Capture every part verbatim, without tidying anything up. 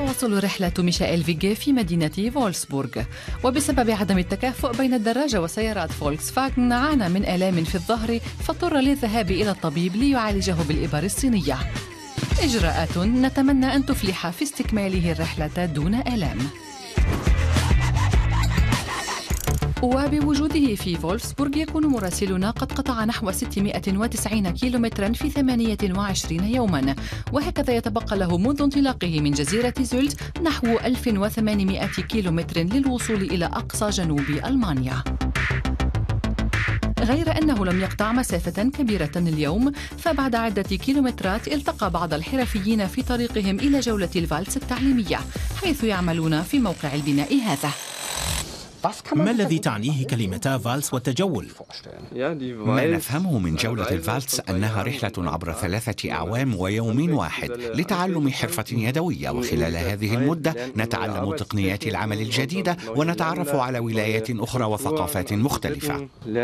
تواصل رحلة ميشائيل فيغي في مدينة فولسبورغ، وبسبب عدم التكافؤ بين الدراجة وسيارات فولكس فاغن عانى من آلام في الظهر، فاضطر للذهاب إلى الطبيب ليعالجه بالإبر الصينية. إجراءات نتمنى أن تفلح في استكماله الرحلة دون آلام. وبوجوده في فولفسبورغ يكون مراسلنا قد قطع نحو ستمائة وتسعين كيلومتراً في ثمانية وعشرين يوماً، وهكذا يتبقى له منذ انطلاقه من جزيرة زولت نحو ألف وثمانمائة كيلومتر للوصول إلى أقصى جنوب ألمانيا. غير أنه لم يقطع مسافة كبيرة اليوم، فبعد عدة كيلومترات التقى بعض الحرفيين في طريقهم إلى جولة الفالتس التعليمية، حيث يعملون في موقع البناء هذا. ما الذي تعنيه كلمتا فالس والتجول؟ ما نفهمه من جولة الفالتس أنها رحلة عبر ثلاثة أعوام ويوم واحد لتعلم حرفة يدوية، وخلال هذه المدة نتعلم تقنيات العمل الجديدة ونتعرف على ولايات أخرى وثقافات مختلفة.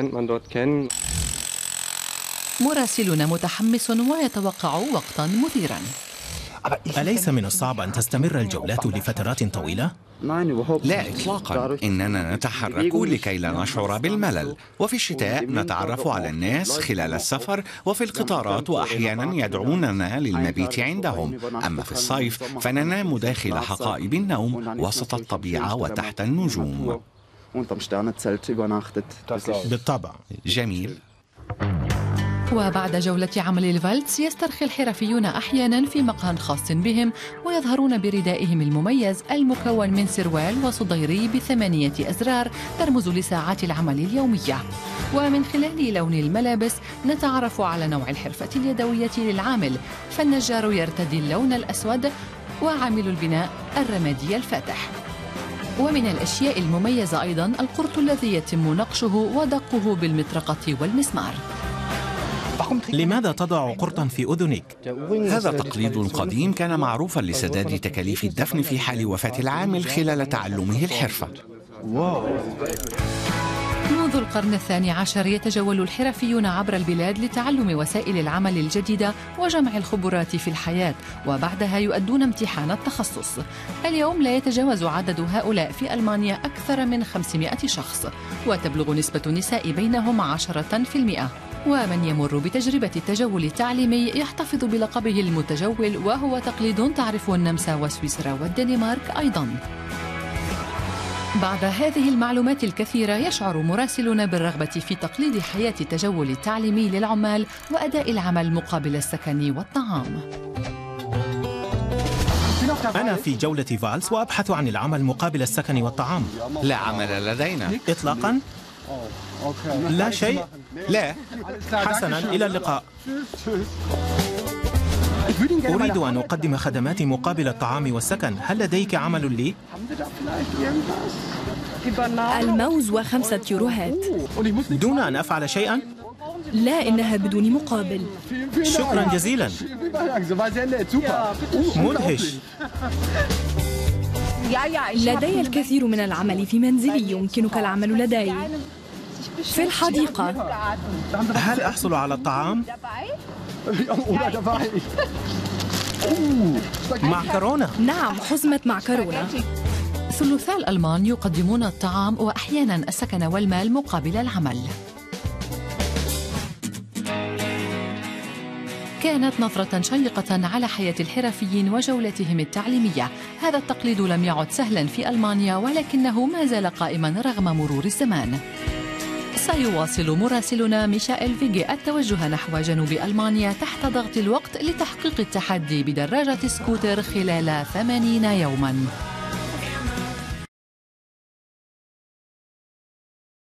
مراسلنا متحمس ويتوقع وقتا مثيرا. أليس من الصعب أن تستمر الجولات لفترات طويلة؟ لا إطلاقا، إننا نتحرك لكي لا نشعر بالملل، وفي الشتاء نتعرف على الناس خلال السفر، وفي القطارات وأحيانا يدعوننا للمبيت عندهم. أما في الصيف فننام داخل حقائب النوم وسط الطبيعة وتحت النجوم. بالطبع. جميل. وبعد جولة عمل الفالتس يسترخي الحرفيون أحيانا في مقهى خاص بهم، ويظهرون بردائهم المميز المكون من سروال وصديري بثمانية أزرار ترمز لساعات العمل اليومية. ومن خلال لون الملابس نتعرف على نوع الحرفة اليدوية للعامل، فالنجار يرتدي اللون الأسود، وعامل البناء الرمادي الفاتح. ومن الأشياء المميزة أيضا القرط الذي يتم نقشه ودقه بالمطرقة والمسمار. لماذا تضع قرطا في أذنك؟ هذا تقليد قديم كان معروفا لسداد تكاليف الدفن في حال وفاة العامل خلال تعلمه الحرفة. منذ القرن الثاني عشر يتجول الحرفيون عبر البلاد لتعلم وسائل العمل الجديدة وجمع الخبرات في الحياة، وبعدها يؤدون امتحان التخصص. اليوم لا يتجاوز عدد هؤلاء في ألمانيا أكثر من خمسمائة شخص، وتبلغ نسبة النساء بينهم عشرة في المئة. ومن يمر بتجربة التجول التعليمي يحتفظ بلقبه المتجول، وهو تقليد تعرفه النمسا وسويسرا والدنمارك أيضاً. بعد هذه المعلومات الكثيرة يشعر مراسلنا بالرغبة في تقليد حياة التجول التعليمي للعمال وأداء العمل مقابل السكن والطعام. أنا في جولة فالس وأبحث عن العمل مقابل السكن والطعام. لا عمل لدينا إطلاقاً؟ لا شيء؟ لا. حسناً، إلى اللقاء. أريد أن أقدم خدمات مقابل الطعام والسكن، هل لديك عمل لي؟ الموز وخمسة يوروهات. دون أن أفعل شيئاً؟ لا، إنها بدون مقابل. شكراً جزيلاً. مدهش. لدي الكثير من العمل في منزلي، يمكنك العمل لدي في الحديقة. هل أحصل على الطعام؟ معكرونة. نعم، حزمة معكرونة. ثلثاء الألمان يقدمون الطعام وأحيانا السكن والمال مقابل العمل. كانت نظرة شيقة على حياة الحرفيين وجولتهم التعليمية. هذا التقليد لم يعد سهلا في ألمانيا، ولكنه ما زال قائما رغم مرور الزمان. سيواصل مراسلنا ميشائيل فيغي التوجه نحو جنوب ألمانيا تحت ضغط الوقت لتحقيق التحدي بدراجة سكوتر خلال ثمانين يوما.